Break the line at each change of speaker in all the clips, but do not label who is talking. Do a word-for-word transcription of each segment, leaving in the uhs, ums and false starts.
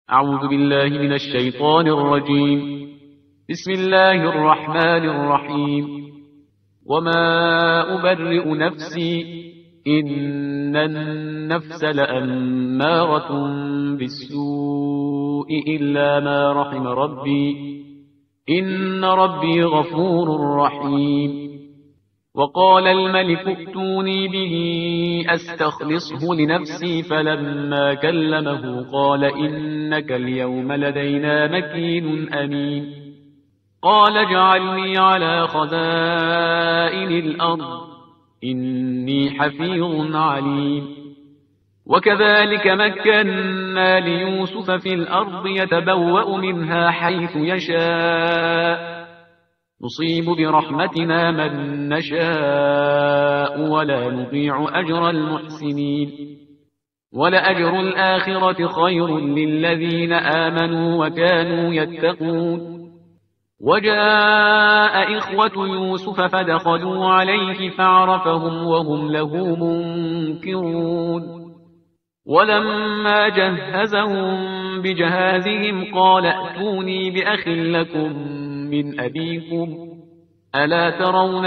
أعوذ بالله من الشيطان الرجيم. بسم الله الرحمن الرحيم. وما أبرئ نفسي إن النفس لأمارة بالسوء إلا ما رحم ربي إن ربي غفور رحيم. وقال الملك ائتوني به أستخلصه لنفسي فلما كلمه قال إنك اليوم لدينا مكين أمين. قال اجعلني على خزائن الأرض إني حفيظ عليم. وكذلك مكنا ليوسف في الأرض يتبوأ منها حيث يشاء نصيب برحمتنا من نشاء ولا نضيع أجر المحسنين. ولأجر الآخرة خير للذين آمنوا وكانوا يتقون. وجاء إخوة يوسف فدخلوا عليه فعرفهم وهم له منكرون. ولما جهزهم بجهازهم قال ائتوني بأخ لكم من أبيكم ألا ترون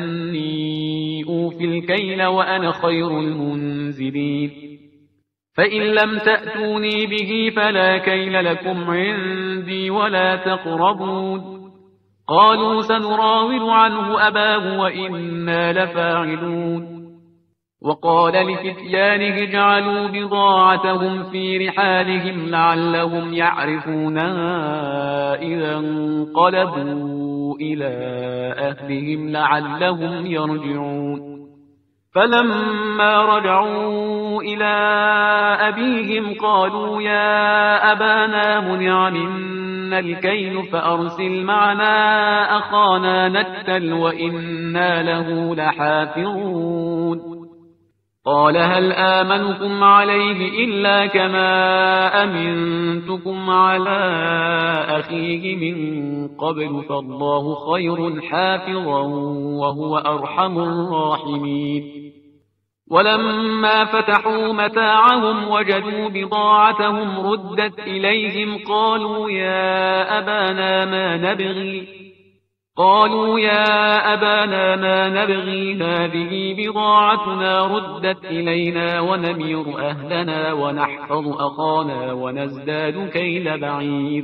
أني أوفي الكيل وأنا خير المنزلين. فإن لم تأتوني به فلا كيل لكم عندي ولا تقربون. قالوا سنراود عنه أباه وإنا لفاعلون. وقال لفتيانه اجعلوا بضاعتهم في رحالهم لعلهم يعرفونها إذا انقلبوا إلى أهلهم لعلهم يرجعون. فلما رجعوا إلى أبيهم قالوا يا أبانا منع منا الكيل فأرسل معنا أخانا نكتل وإنا له لحافظون. قال هل آمنكم عليه إلا كما أمنتكم على أخيه من قبل فالله خير حافظا وهو أرحم الراحمين. ولما فتحوا متاعهم وجدوا بضاعتهم ردت إليهم قالوا يا أبانا ما نبغي قالوا يا أبانا ما نبغي هذه بضاعتنا ردت إلينا ونمير أهلنا ونحفظ أخانا ونزداد كيل بعير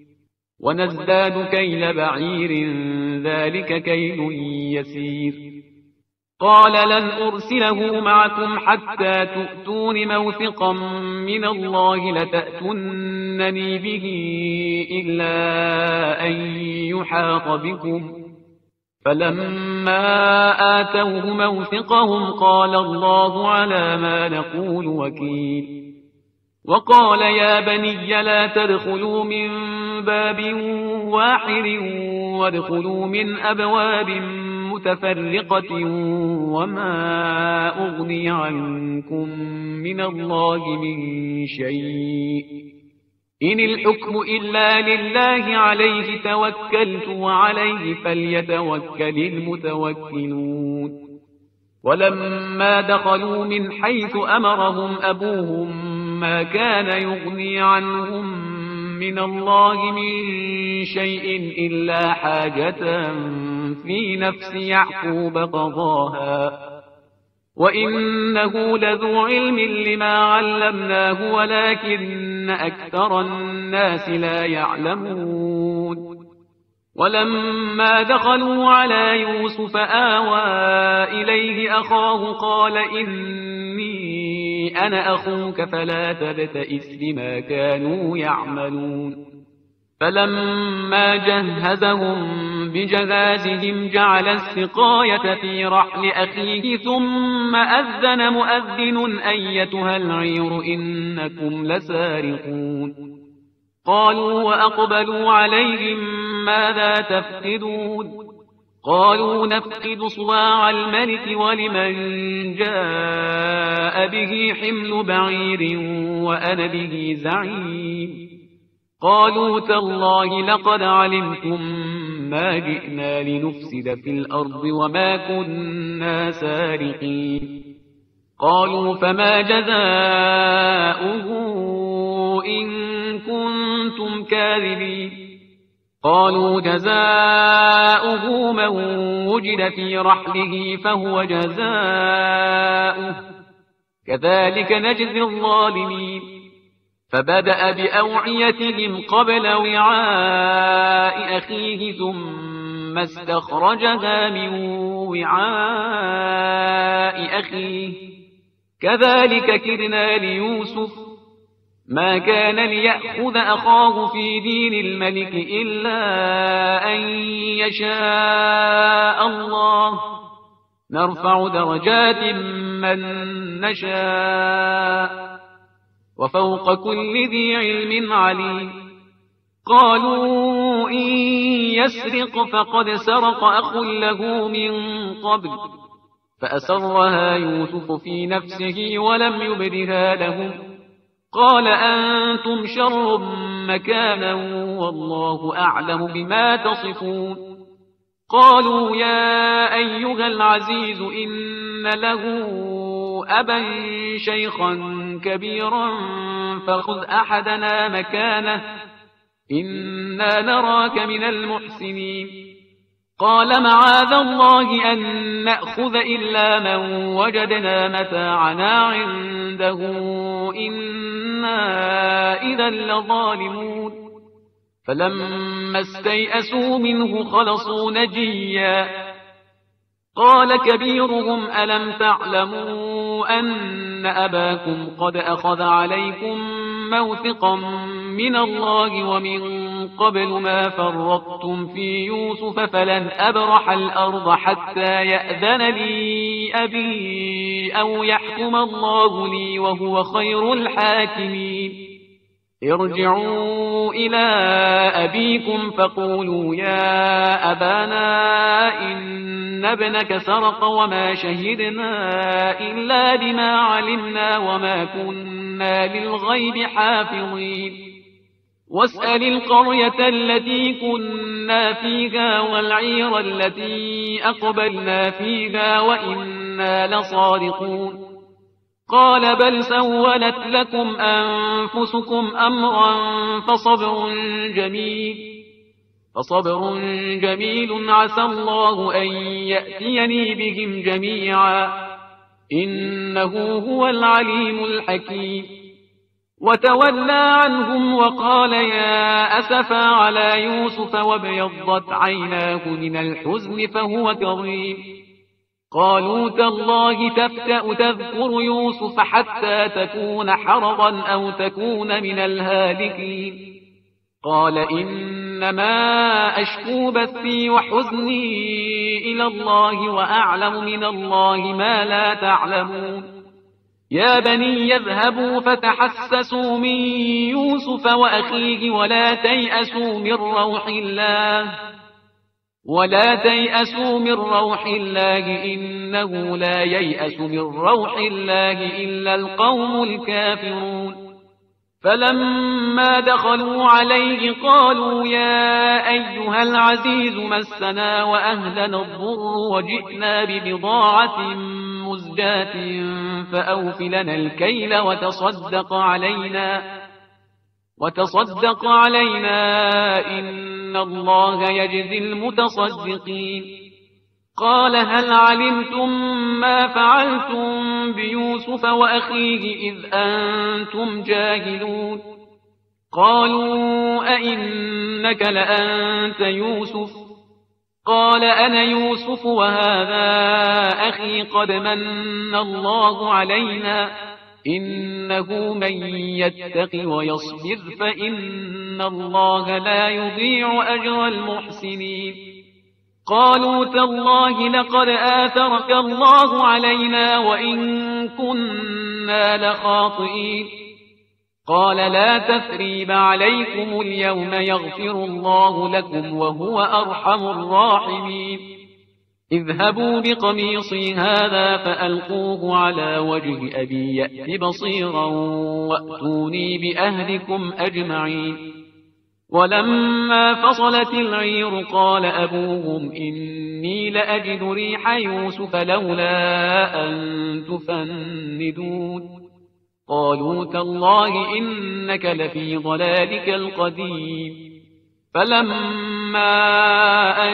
ونزداد كيل بعير ذلك كيل يسير. قال لن أرسله معكم حتى تؤتون موثقا من الله لتأتونني به إلا أن يحاط بكم. فلما آتوه موثقهم قال الله على ما نقول وكيل. وقال يا بني لا تدخلوا من باب واحد وادخلوا من أبواب متفرقة وما أغني عنكم من الله من شيء إن الحكم إلا لله عليه توكلت وعليه فليتوكل المتوكلون. ولما دخلوا من حيث أمرهم أبوهم ما كان يغني عنهم من الله من شيء إلا حاجة في نفس يعقوب قضاها وإنه لذو علم لما علمناه ولكن أكثر الناس لا يعلمون. ولما دخلوا على يوسف آوى إليه أخاه قال إني أنا أخوك فلا تبتئس بما كانوا يعملون. فلما جهزهم بجهازهم جعل السقاية في رحل أخيه ثم أذن مؤذن أيتها العير إنكم لسارقون. قالوا وأقبلوا عليهم ماذا تفقدون. قالوا نفقد صواع الملك ولمن جاء به حمل بعير وأنا به زعيم. قالوا تالله لقد علمتم ما جئنا لنفسد في الأرض وما كنا سارقين. قالوا فما جزاؤه إن كنتم كاذبين. قالوا جزاؤه من وجد في رحله فهو جزاؤه كذلك نجزي الظالمين. فبدأ بأوعيتهم قبل وعاء أخيه ثم استخرجها من وعاء أخيه كذلك كدنا ليوسف ما كان ليأخذ أخاه في دين الملك إلا أن يشاء الله نرفع درجات من نشاء وفوق كل ذي علم عليم. قالوا إن يسرق فقد سرق أخ له من قبل فأسرها يوسف في نفسه ولم يبدها لهم قال أنتم شر مكانا والله أعلم بما تصفون. قالوا يا أيها العزيز إن له أبا شيخا كبيرا فخذ أحدنا مكانه إنا نراك من المحسنين. قال معاذ الله أن نأخذ إلا من وجدنا متاعنا عنده إنا إذا لظالمون. فلما استيئسوا منه خلصوا نجيا قال كبيرهم ألم تعلموا أن أباكم قد أخذ عليكم موثقا من الله ومن قبل ما فرطتم في يوسف فلن أبرح الأرض حتى يأذن لي أبي أو يحكم الله لي وهو خير الحاكمين. ارجعوا إلى أبيكم فقولوا يا أبانا إن ابنك سرق وما شهدنا إلا بما علمنا وما كنا للغيب حافظين. واسأل القرية التي كنا فيها والعير التي أقبلنا فيها وإنا لصادقون. قال بل سولت لكم أنفسكم أمرا فصبر جميل فصبر جميل عسى الله أن يأتيني بهم جميعا إنه هو العليم الحكيم. وتولى عنهم وقال يا أسفا على يوسف وابيضت عيناه من الحزن فهو كظيم. قالوا تالله تفتأ تذكر يوسف حتى تكون حرضا أو تكون من الهالكين. قال إنما أشكو بثي وحزني إلى الله وأعلم من الله ما لا تعلمون. يا بني يذهبوا فتحسسوا من يوسف وأخيه ولا تيأسوا من روح الله ولا تيأسوا من روح الله إنه لا ييأس من روح الله إلا القوم الكافرون. فلما دخلوا عليه قالوا يا أيها العزيز مسنا وأهلنا الضر وجئنا ببضاعة مزجاة فأوف لنا الكيل وتصدق علينا وتصدق علينا إن الله يجزي المتصدقين. قال هل علمتم ما فعلتم بيوسف وأخيه إذ أنتم جاهلون. قالوا أئنك لأنت يوسف. قال أنا يوسف وهذا أخي قد من الله علينا إنه من يتق ويصبر فإن الله لا يضيع أجر المحسنين. قالوا تالله لقد آثرك الله علينا وإن كنا لخاطئين. قال لا تثريب عليكم اليوم يغفر الله لكم وهو أرحم الراحمين. اذهبوا بقميصي هذا فألقوه على وجه أبي يأت بصيرا وأتوني بأهلكم أجمعين. ولما فصلت العير قال أبوهم إني لأجد ريح يوسف لولا أن تفندون. قالوا تالله إنك لفي ضلالك القديم. فلما أن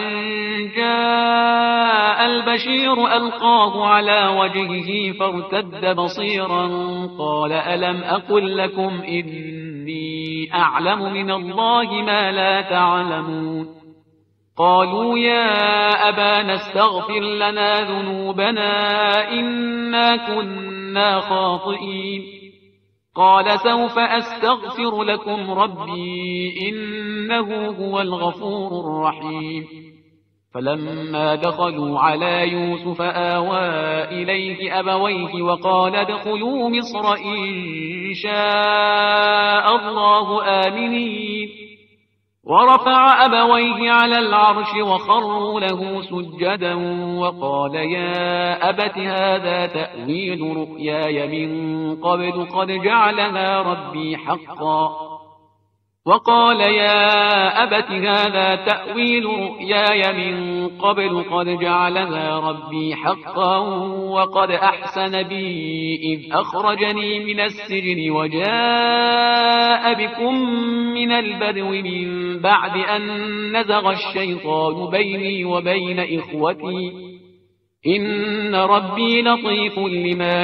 جاء البشير ألقاه على وجهه فارتد بصيرا قال ألم أقل لكم إني أعلم من الله ما لا تعلمون. قالوا يا أبانا استغفر لنا ذنوبنا إنا كنا خاطئين. قال سوف أستغفر لكم ربي إنه هو الغفور الرحيم. فلما دخلوا على يوسف آوى إليه أبويه وقال ادخلوا مصر إن شاء الله آمنين. ورفع أبويه على العرش وخروا له سجدا وقال يا أبت هذا تأويل رؤياي من قبل قد جعلها ربي حقا. وقال يا أبت هذا تأويل رؤياي من قبل قد جعلها ربي حقا وقد أحسن بي إذ أخرجني من السجن وجاء بكم من البدو من بعد أن نزغ الشيطان بيني وبين إخوتي إن ربي لطيف لما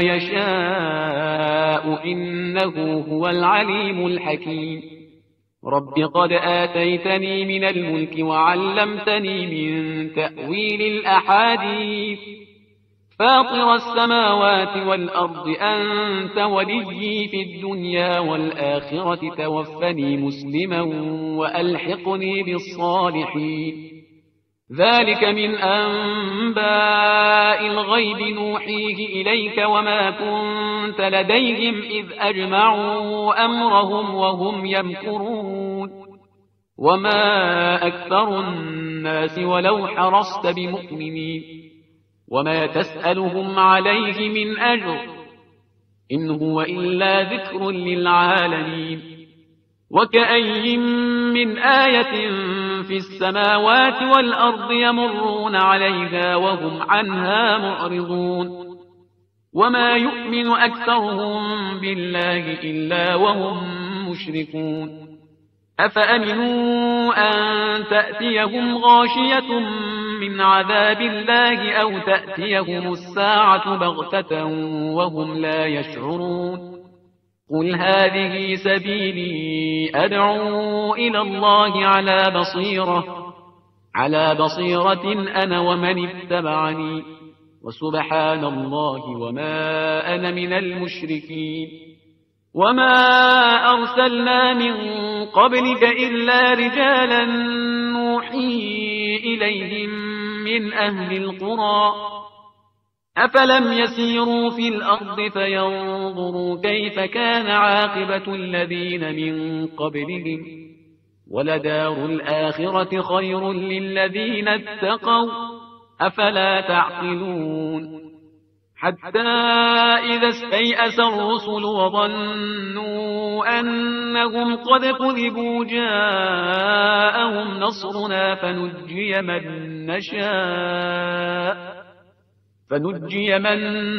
يشاء إنه هو العليم الحكيم. رب قد آتيتني من الملك وعلمتني من تأويل الأحاديث فاطر السماوات والأرض أنت وليي في الدنيا والآخرة توفني مسلما وألحقني بالصالحين. ذلك من أنباء الغيب نوحيه إليك وما كنت لديهم إذ أجمعوا أمرهم وهم يمكرون. وما أكثر الناس ولو حرصت بمؤمنين وما تسألهم عليه من أجر إن هو إلا ذكر للعالمين. وكأي من آية في السماوات والأرض يمرون عليها وهم عنها معرضون. وما يؤمن أكثرهم بالله إلا وهم مشركون. أفأمنوا أن تأتيهم غاشية من عذاب الله أو تأتيهم الساعة بغتة وهم لا يشعرون. قل هذه سبيلي أدعو إلى الله على بصيرة على بصيرة أنا ومن اتبعني وسبحان الله وما أنا من المشركين. وما أرسلنا من قبلك إلا رجالا نوحي إليهم من أهل القرى أفلم يسيروا في الأرض فينظروا كيف كان عاقبة الذين من قبلهم ولدار الآخرة خير للذين اتقوا أفلا تعقلون. حتى إذا استيأس الرسل وظنوا أنهم قد كذبوا جاءهم نصرنا فنجي من نشاء فنجي من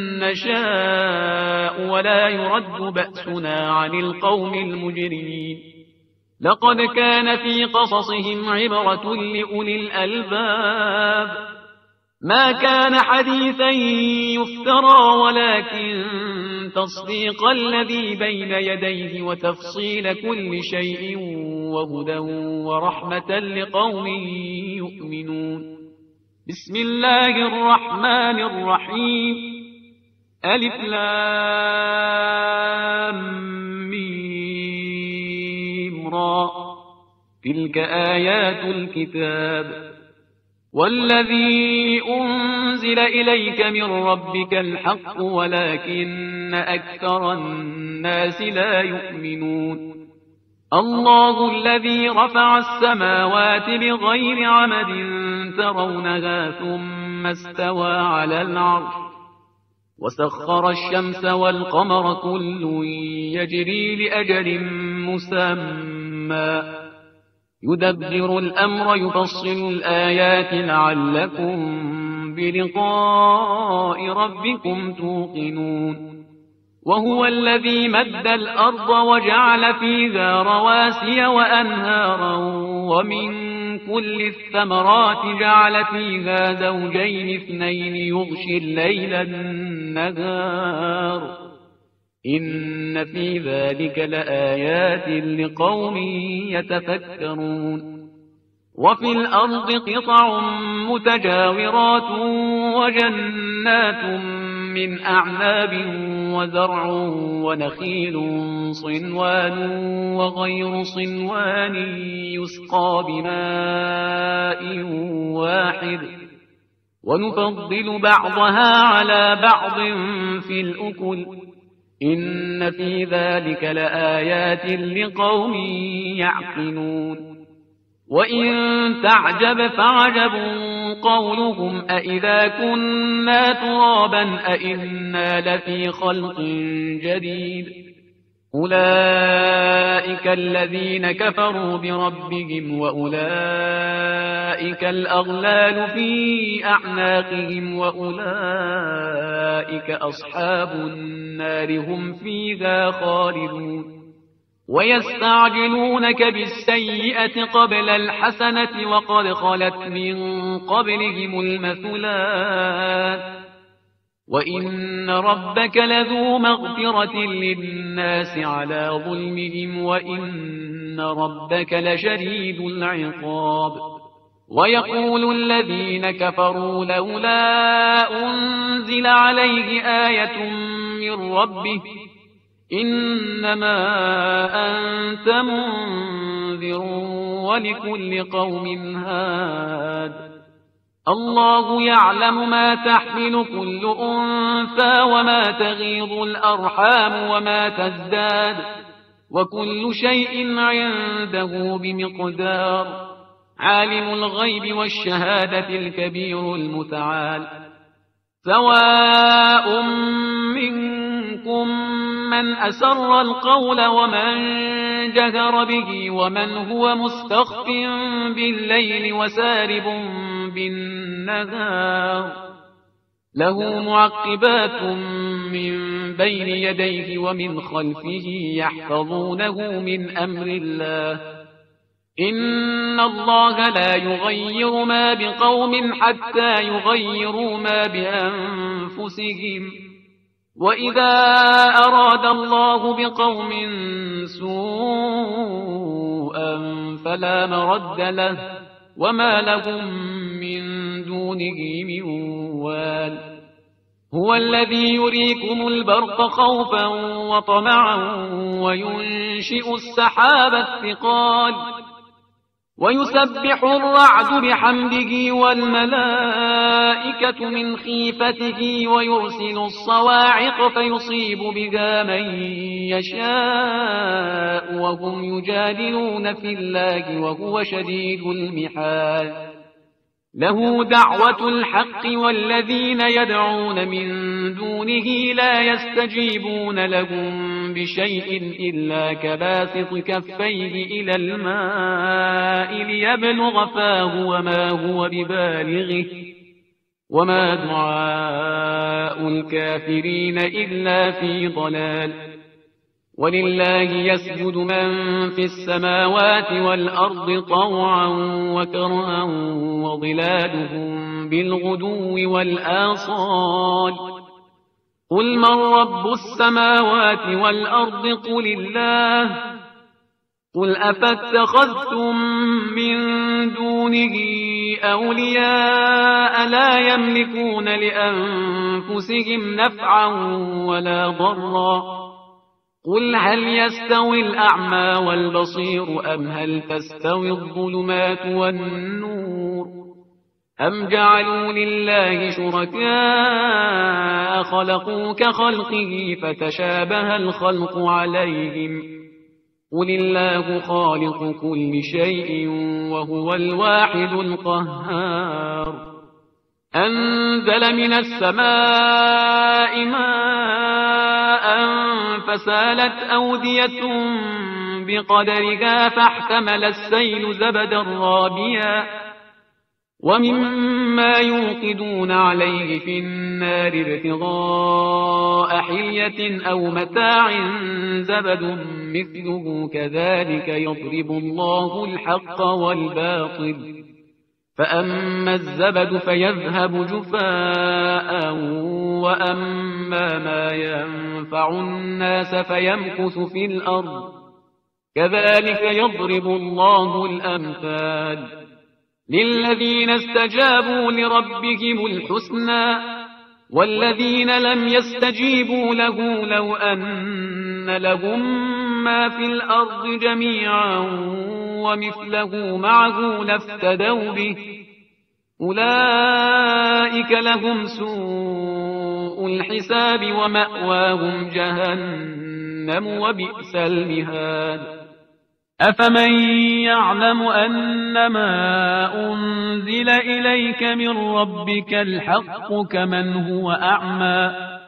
نشاء ولا يرد بأسنا عن القوم المجرمين. لقد كان في قصصهم عبرة لأولي الألباب ما كان حديثا يفترى ولكن تصديق الذي بين يديه وتفصيل كل شيء وهدى ورحمة لقوم يؤمنون. بسم الله الرحمن الرحيم. ألف لام ميم را تلك آيات الكتاب والذي أنزل إليك من ربك الحق ولكن أكثر الناس لا يؤمنون. الله الذي رفع السماوات بغير عمد ترونها ثم استوى على العرش وسخر الشمس والقمر كل يجري لأجل مسمى يدبر الأمر يفصل الآيات لعلكم بلقاء ربكم توقنون. وهو الذي مد الأرض وجعل فيها رواسي وأنهارا ومن كل الثمرات جعل فيها زوجين اثنين يغشي الليل النهار إن في ذلك لآيات لقوم يتفكرون. وفي الأرض قطع متجاورات وجنات من أعناب وزرع ونخيل صنوان وغير صنوان يسقى بماء واحد ونفضل بعضها على بعض في الأكل إن في ذلك لآيات لقوم يعقلون. وإن تعجب فعجب قولهم أإذا كنا ترابا أإنا لفي خلق جديد أولئك الذين كفروا بربهم وأولئك الأغلال في أعناقهم وأولئك أصحاب النار هم فيها خالدون. ويستعجلونك بالسيئة قبل الحسنة وقد خلت من قبلهم المثلات وإن ربك لذو مغفرة للناس على ظلمهم وإن ربك لشديد العقاب. ويقول الذين كفروا لولا أنزل عليه آية من ربه إنما أنت منذر ولكل قوم هاد الله يعلم ما تحمل كل أنثى وما تغيض الأرحام وما تزداد وكل شيء عنده بمقدار. عالم الغيب والشهادة الكبير المتعال. سواء منكم من أسر القول ومن جهر به ومن هو مستخف بالليل وسارب بالنهار له معقبات من بين يديه ومن خلفه يحفظونه من أمر الله إن الله لا يغير ما بقوم حتى يغيروا ما بأنفسهم وإذا أراد الله بقوم سوءا فلا مرد له وما لهم من دونه من وال. هو الذي يريكم البرق خوفا وطمعا وينشئ السحاب الثقال ويسبح الرعد بحمده والملائكة من خيفته ويرسل الصواعق فيصيب بها من يشاء وهم يجادلون في الله وهو شديد المحال. له دعوة الحق والذين يدعون من دونه لا يستجيبون لهم بشيء إلا كباسط كفيه إلى الماء ليبلغ فاه وما هو ببالغه وما دعاء الكافرين إلا في ضلال. ولله يسجد من في السماوات والأرض طوعا وكرها وظلالهم بالغدو والآصال. قل من رب السماوات والأرض قل الله قل أفاتخذتم من دونه أولياء لا يملكون لأنفسهم نفعا ولا ضرا قل هل يستوي الأعمى والبصير أم هل تستوي الظلمات والنور أم جعلوا لله شركاء خلقوا كخلقه فتشابه الخلق عليهم قل الله خالق كل شيء وهو الواحد القهار. أنزل من السماء ماء فسالت أودية بقدرها فاحتمل السيل زبدا رابيا ومما يوقدون عليه في النار النار ابتغاء حلية أو متاع زبد مثله كذلك يضرب الله الحق والباطل فأما الزبد فيذهب جفاء وأما ما ينفع الناس فيمكث في الأرض كذلك يضرب الله الأمثال للذين استجابوا لربهم الحسنى والذين لم يستجيبوا له لو أن لهم ما في الأرض جميعا ومثله معه لافتدوا به أولئك لهم سوء الحساب ومأواهم جهنم وبئس المهاد أفمن يعلم أنما أنزل إليك من ربك الحق كمن هو أعمى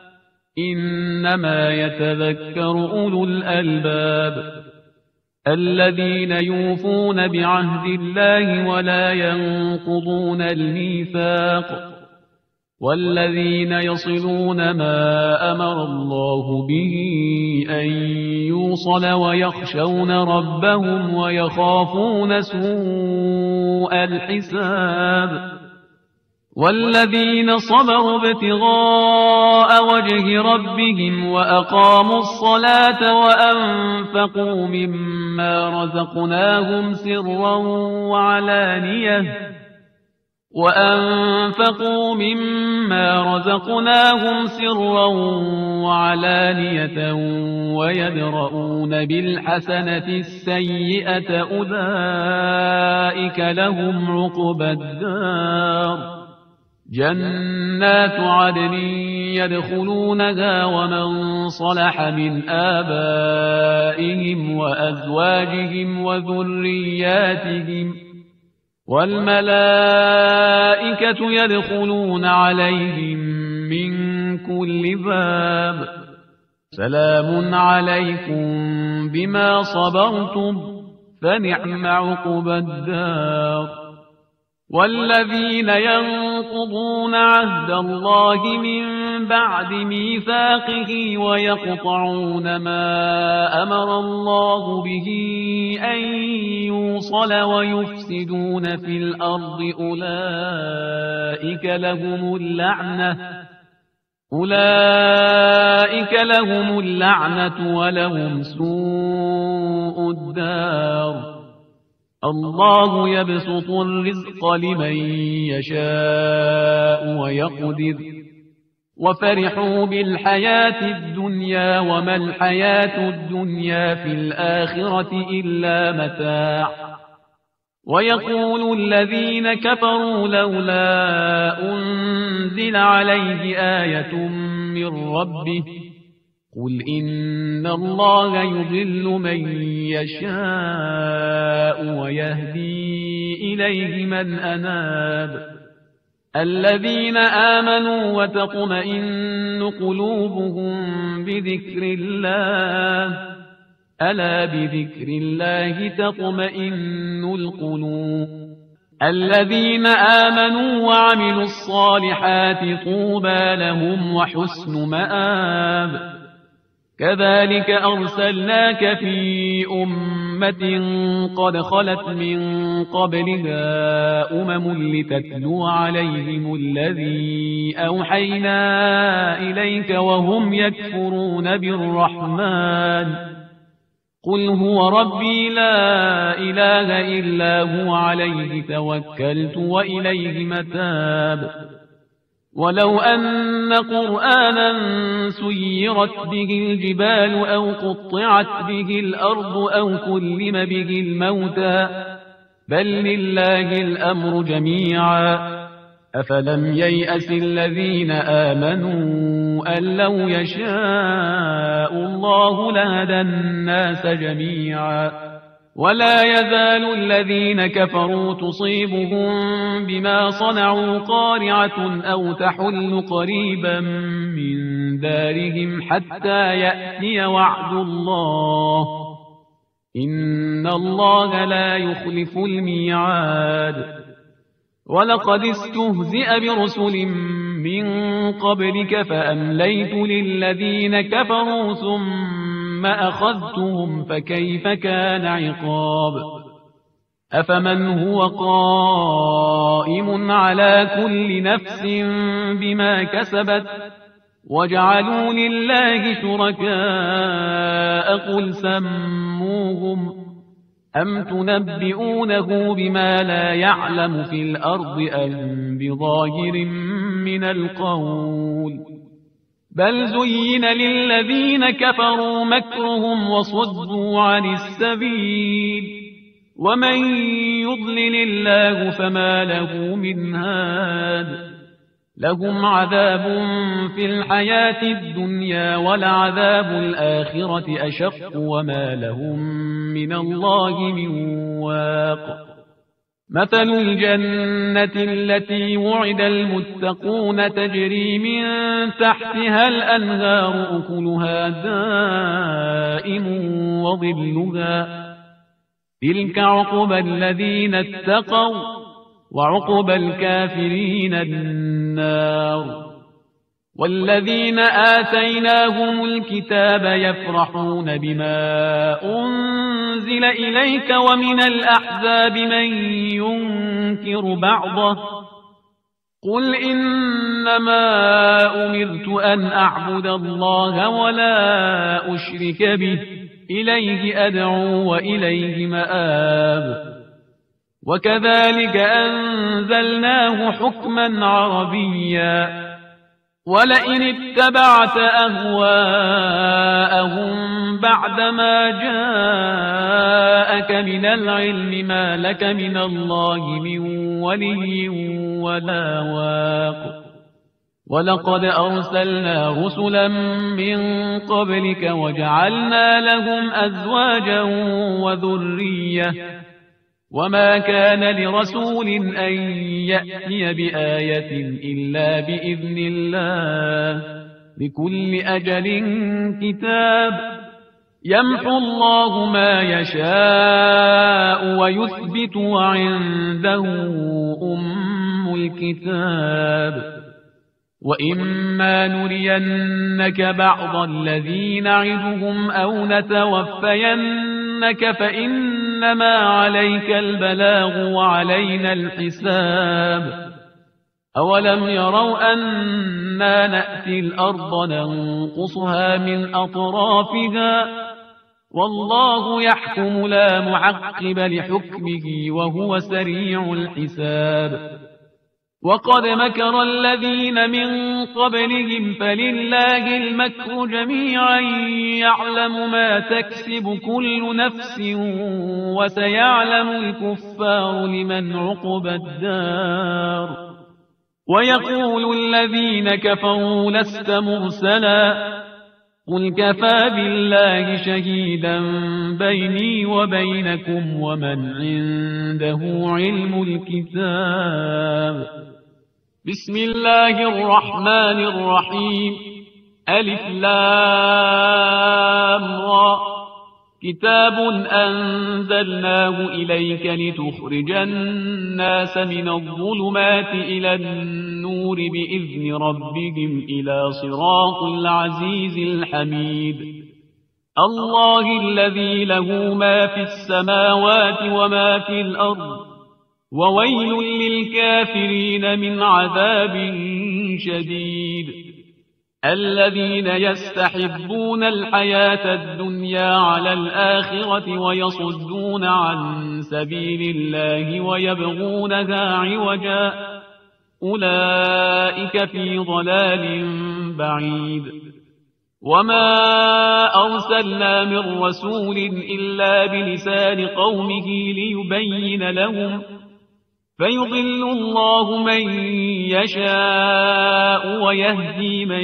إنما يتذكر أولو الألباب الذين يوفون بعهد الله ولا ينقضون الميثاق والذين يصلون ما أمر الله به أن يوصل ويخشون ربهم ويخافون سوء الحساب والذين صبروا ابتغاء وجه ربهم وأقاموا الصلاة وأنفقوا مما رزقناهم سرا وعلانية وأنفقوا مما رزقناهم سرا وعلانية ويدرؤون بالحسنة السيئة أولئك لهم عقبى الدار جنات عدن يدخلونها ومن صلح من آبائهم وأزواجهم وذرياتهم والملائكة يدخلون عليهم من كل باب سلام عليكم بما صبرتم فنعم عقبى الدار والذين ينقضون عهد الله من بعد ميثاقه ويقطعون ما أمر الله به أن يوصل ويفسدون في الأرض أولئك لهم اللعنة أولئك لهم اللعنة ولهم سوء الدار الله يبسط الرزق لمن يشاء ويقدر وفرحوا بالحياة الدنيا وما الحياة الدنيا في الآخرة إلا متاع ويقول الذين كفروا لولا أنزل عليه آية من ربه قل إن الله يضل من يشاء ويهدي إليه من أناب الذين آمنوا وتطمئن قلوبهم بذكر الله ألا بذكر الله تطمئن القلوب الذين آمنوا وعملوا الصالحات طوبى لهم وحسن مآب كذلك أرسلناك في أمة قد خلت من قبلها أمم لتتلو عليهم الذي أوحينا إليك وهم يكفرون بالرحمن قل هو ربي لا إله إلا هو عليه توكلت وإليه متاب ولو أن قرآنا سيرت به الجبال أو قطعت به الأرض أو كلم به الموتى بل لله الأمر جميعا أفلم ييأس الذين آمنوا أن لو يشاء الله لهدى الناس جميعا ولا يزال الذين كفروا تصيبهم بما صنعوا قارعة أو تحل قريبا من دارهم حتى يأتي وعد الله إن الله لا يخلف الميعاد ولقد استهزئ برسل من قبلك فأمليت للذين كفروا ثم أخذتهم فكيف كان عقاب أفمن هو قائم على كل نفس بما كسبت وجعلوا لله شركاء قل سموهم أم تنبئونه بما لا يعلم في الأرض أم بظاهر من القول بل زين للذين كفروا مكرهم وصدوا عن السبيل ومن يضلل الله فما له من هاد لهم عذاب في الحياة الدنيا ولعذاب الآخرة أشق وما لهم من الله من واق مثل الجنة التي وعد المتقون تجري من تحتها الأنهار أكلها دائم وظلها تلك عقبى الذين اتقوا وعقبى الكافرين النار والذين آتيناهم الكتاب يفرحون بما أنزل إليك ومن الأحزاب من ينكر بعضه قل إنما أمرت أن أعبد الله ولا أشرك به إليه أدعو وإليه مآب وكذلك أنزلناه حكما عربيا ولئن اتبعت أهواءهم بعدما جاءك من العلم ما لك من الله من ولي ولا واق ولقد أرسلنا رسلا من قبلك وجعلنا لهم أزواجا وذرية وما كان لرسول أن يأتي بآية إلا بإذن الله لكل أجل كتاب يمحو الله ما يشاء ويثبت وعنده أم الكتاب وإما نرينك بعض الذي نعدهم أو نتوفينك فإنما عليك البلاغ وعلينا الحساب أولم يروا أنا نأتي الأرض ننقصها من أطرافها والله يحكم لا معقب لحكمه وهو سريع الحساب وقد مكر الذين من قبلهم فلله المكر جميعا يعلم ما تكسب كل نفس وسيعلم الكفار لمن عقبى الدار ويقول الذين كفروا لست مرسلا قل كفى بالله شهيدا بيني وبينكم ومن عنده علم الكتاب بسم الله الرحمن الرحيم ألف لام را كتاب أنزلناه إليك لتخرج الناس من الظلمات إلى النور بإذن ربهم إلى صراط العزيز الحميد الله الذي له ما في السماوات وما في الأرض وويل للكافرين من عذاب شديد الذين يستحبون الحياة الدنيا على الآخرة ويصدون عن سبيل الله ويبغونها عوجا أولئك في ضلال بعيد وما أرسلنا من رسول إلا بلسان قومه ليبين لهم فيضل الله من يشاء ويهدي من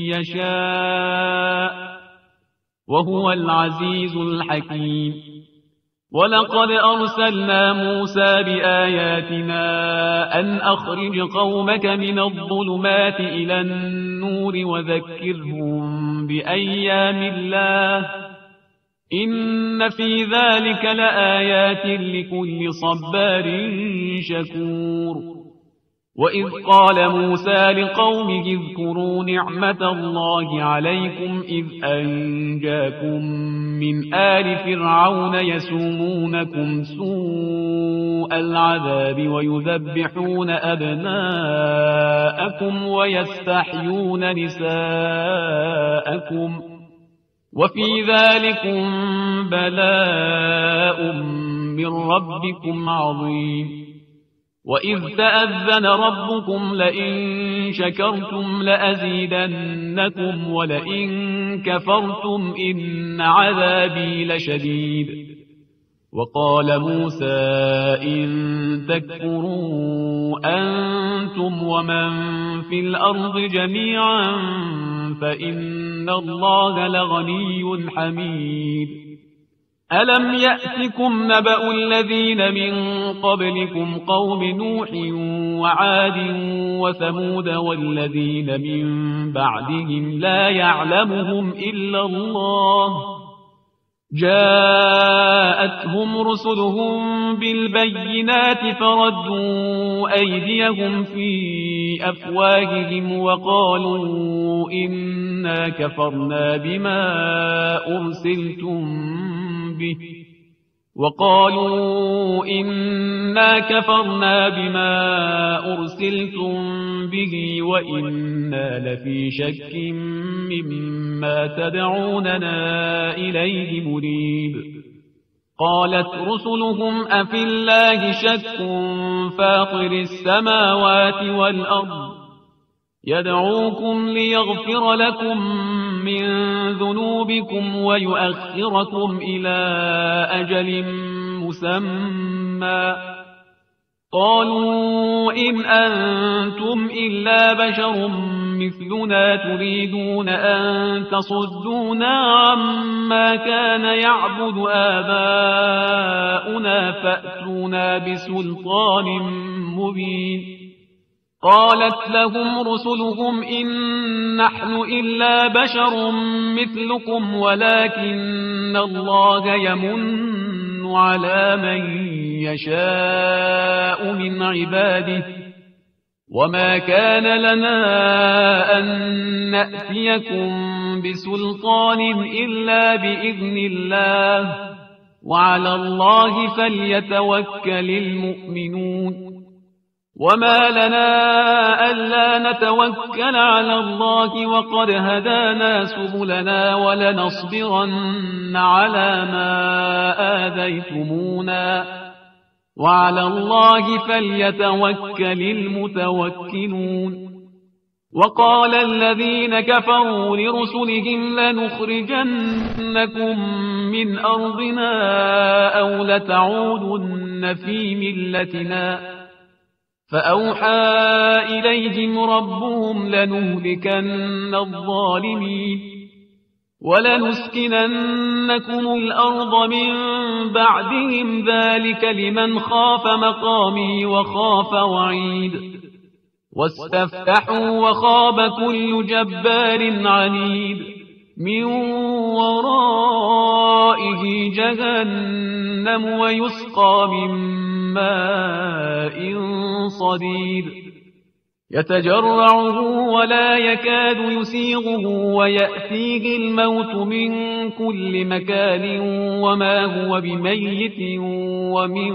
يشاء وهو العزيز الحكيم ولقد أرسلنا موسى بآياتنا أن أخرج قومك من الظلمات إلى النور وذكرهم بأيام الله إن في ذلك لآيات لكل صبار شكور وإذ قال موسى لقومه اذكروا نعمة الله عليكم إذ أنجاكم من آل فرعون يسومونكم سوء العذاب ويذبحون أبناءكم ويستحيون نساءكم وفي ذلكم بلاء من ربكم عظيم. وإذ تأذن ربكم لئن شكرتم لأزيدنكم ولئن كفرتم إن عذابي لشديد. وقال موسى إن تكفروا أنتم ومن في الأرض جميعا فإن الله لغني حميد. ألم يأتكم نبأ الذين من قبلكم قوم نوح وعاد وثمود والذين من بعدهم لا يعلمهم إلا الله جاءتهم رسلهم بالبينات فردوا أيديهم في أفواههم وقالوا إنا كفرنا بما أرسلتم به وقالوا إنا كفرنا بما أرسلتم به وإنا لفي شك مما تدعوننا إليه مريب. قالت رسلهم أفي الله شك فاطر السماوات والأرض يدعوكم ليغفر لكم من ذنوبكم ويؤخركم إلى أجل مسمى قالوا إن أنتم إلا بشر مثلنا تريدون أن تصدونا عما كان يعبد آباؤنا فأتونا بسلطان مبين. قالت لهم رسلهم إن نحن إلا بشر مثلكم ولكن الله يمن على من يشاء من عباده وما كان لنا أن نأتيكم بسلطان إلا بإذن الله وعلى الله فليتوكل المؤمنون. وما لنا ألا نتوكل على الله وقد هدانا سبلنا ولنصبرن على ما آذيتمونا وعلى الله فليتوكل المتوكلون. وقال الذين كفروا لرسلهم لنخرجنكم من أرضنا أو لتعودن في ملتنا فأوحى إليهم ربهم لنهلكن الظالمين ولنسكننكم الأرض من بعدهم ذلك لمن خاف مقامي وخاف وعيد. واستفتحوا وخاب كل جبار عنيد من ورائه جهنم ويسقى من ماء صديد يتجرعه ولا يكاد يسيغه ويأتيه الموت من كل مكان وما هو بميت ومن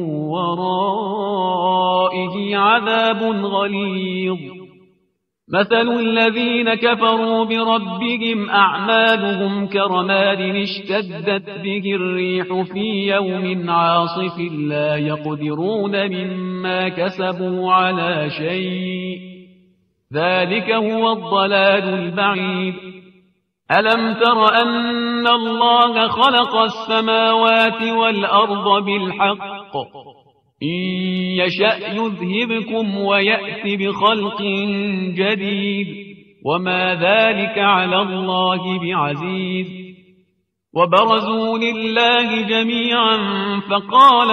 ورائه عذاب غليظ. مثل الذين كفروا بربهم أعمالهم كرماد اشتدت به الريح في يوم عاصف لا يقدرون مما كسبوا على شيء ذلك هو الضلال البعيد. ألم تر أن الله خلق السماوات والأرض بالحق إن يشأ يذهبكم ويأت بخلق جديد وما ذلك على الله بعزيز. وبرزوا لله جميعا فقال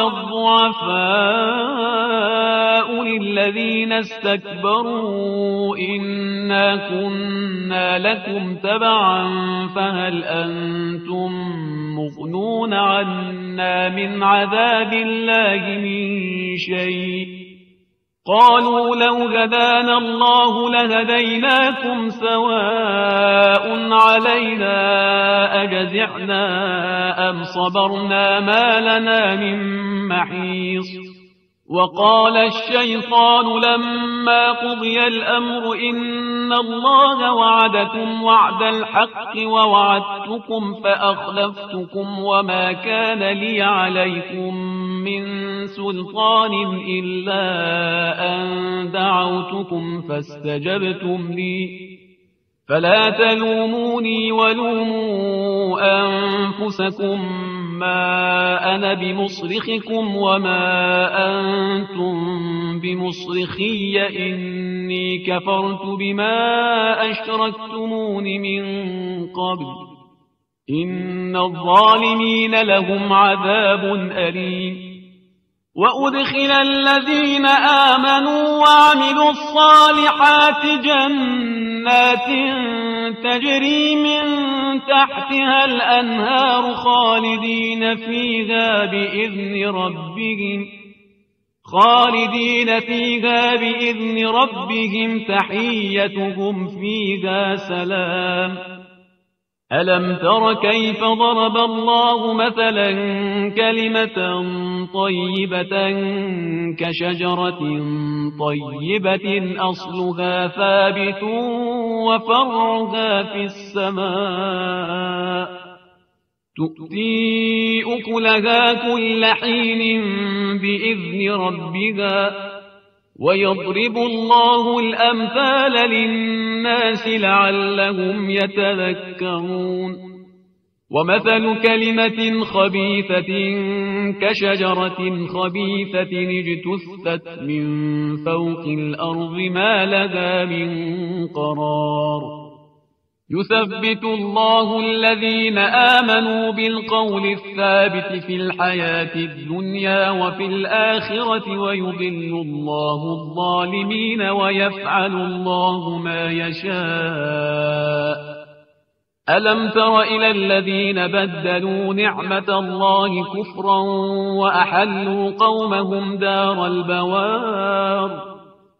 الضعفاء للذين استكبروا إنا كنا لكم تبعا فهل أنتم مغنون عنا من عذاب الله من شيء قالوا لو هدانا الله لهديناكم سواء علينا أجزعنا أم صبرنا ما لنا من محيص. وقال الشيطان لما قضي الأمر إن الله وعدكم وعد الحق ووعدتكم فأخلفتكم وما كان لي عليكم من سلطان إلا أن دعوتكم فاستجبتم لي فلا تلوموني ولوموا أنفسكم ما أنا بمصرخكم وما أنتم بمصرخي إني كفرت بما أشركتمون من قبل إن الظالمين لهم عذاب أليم. وأدخل الذين آمنوا وعملوا الصالحات جنات تجري من تحتها الأنهار خالدين فيها بإذن ربهم خالدين فيها بإذن ربهم تحيتهم فيها سلام. ألم تر كيف ضرب الله مثلا كلمة طيبة كشجرة طيبة أصلها ثابت وفرعها في السماء تؤتي أكلها كل حين بإذن ربها ويضرب الله الأمثال للناس لعلهم يتذكرون. ومثل كلمة خبيثة كشجرة خبيثة اجتثت من فوق الأرض ما لها من قرار يثبت الله الذين آمنوا بالقول الثابت في الحياة الدنيا وفي الآخرة ويضل الله الظالمين ويفعل الله ما يشاء. ألم تر إلى الذين بدلوا نعمة الله كفرا وأحلوا قومهم دار البوار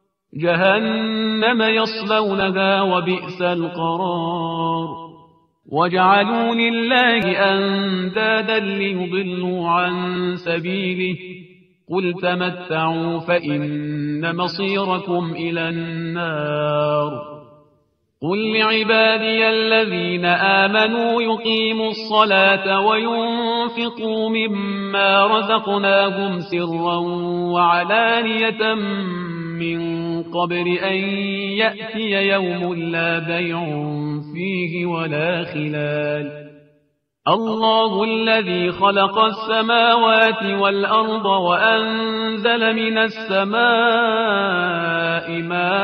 جهنم يصلونها وبئس القرار وجعلوا لله أندادا ليضلوا عن سبيله قل تمتعوا فإن مصيركم إلى النار. قل لعبادي الذين آمنوا يقيموا الصلاة وينفقوا مما رزقناهم سرا وعلانية من قبل أن يأتي يوم لا بيع فيه ولا خلال. الله الذي خلق السماوات والأرض وأنزل من السماء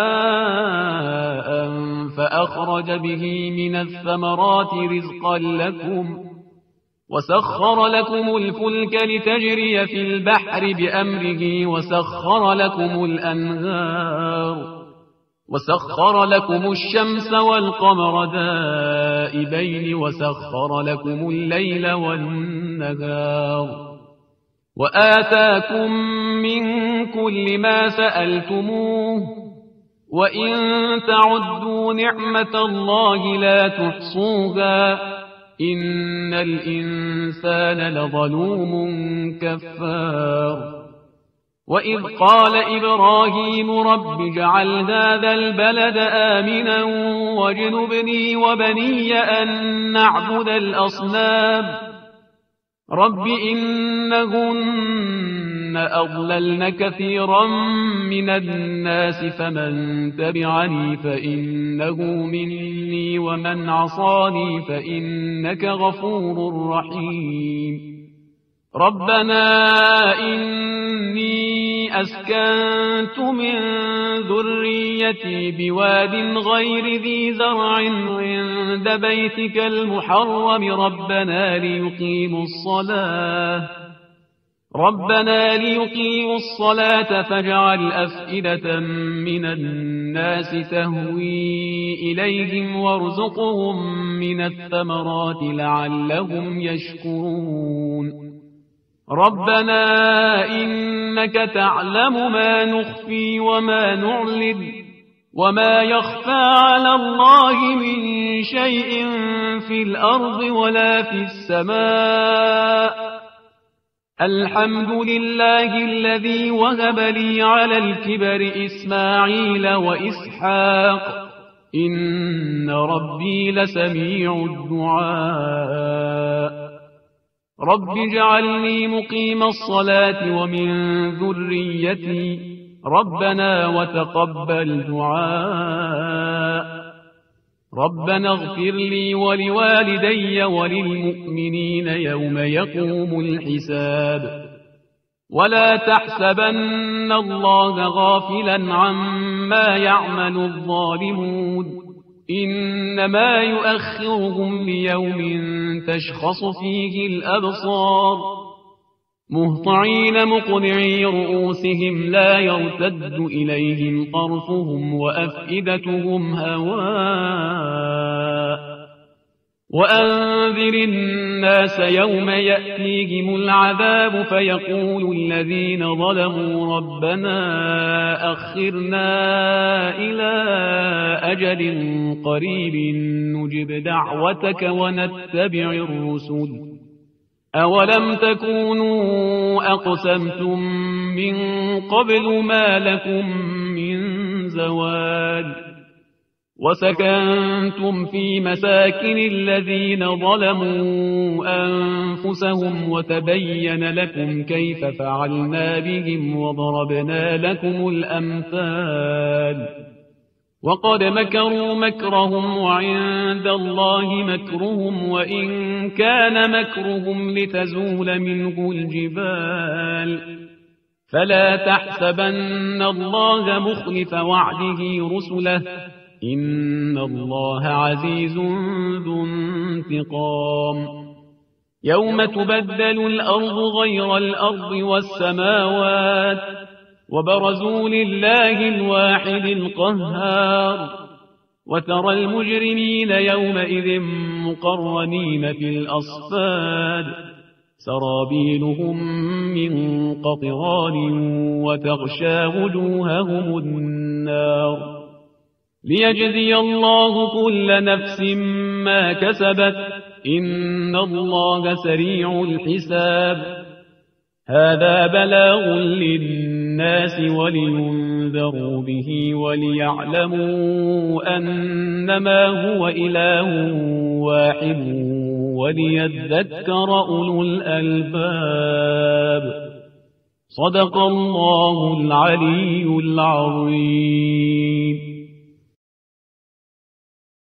ماء فأخرج به من الثمرات رزقا لكم وسخر لكم الفلك لتجري في البحر بأمره وسخر لكم الأنهار وسخر لكم الشمس والقمر دائبين وسخر لكم الليل والنهار وآتاكم من كل ما سألتموه وإن تعدوا نعمة الله لا تحصوها إن الإنسان لظلوم كفار. وإذ قال إبراهيم رب اجعل هذا البلد آمنا واجنبني وبني أن نعبد الأصنام رب إنهن أضللن كثيرا من الناس فمن تبعني فإنه مني ومن عصاني فإنك غفور رحيم. ربنا إني أسكنت من ذريتي بواد غير ذي زرع عند بيتك المحرم ربنا ليقيموا الصلاة ربنا ليقيموا الصلاة فاجعل أفئدة من الناس تهوي إليهم وارزقهم من الثمرات لعلهم يشكرون. ربنا إنك تعلم ما نخفي وما نعلن وما يخفى على الله من شيء في الأرض ولا في السماء الحمد لله الذي وهب لي على الكبر إسماعيل وإسحاق إن ربي لسميع الدعاء رب اجعلني مقيم الصلاة ومن ذريتي ربنا وتقبل دعاء ربنا اغفر لي ولوالدي وللمؤمنين يوم يقوم الحساب ولا تحسبن الله غافلا عما يعمل الظالمون إنما يؤخرهم ليوم تشخص فيه الأبصار مهطعين مقنعي رؤوسهم لا يرتد إليهم طرفهم وأفئدتهم هواء وأنذر الناس يوم يأتيهم العذاب فيقول الذين ظلموا ربنا أخرنا إلى أجل قريب نجب دعوتك ونتبع الرسل أولم تكونوا أقسمتم من قبل ما لكم من زوال وسكنتم في مساكن الذين ظلموا أنفسهم وتبين لكم كيف فعلنا بهم وضربنا لكم الأمثال وقد مكروا مكرهم وعند الله مكرهم وإن كان مكرهم لتزول منه الجبال فلا تحسبن الله مخلف وعده رسله إن الله عزيز ذو انتقام يوم تبدل الأرض غير الأرض والسماوات وبرزوا لله الواحد القهار وترى المجرمين يومئذ مقرنين في الأصفاد سرابيلهم من قطران وتغشى وجوههم النار ليجزي الله كل نفس ما كسبت إن الله سريع الحساب هذا بلاغ للناس ولينذروا به وليعلموا أنما هو إله واحد وليذكر أولو الألباب صدق الله العلي العظيم.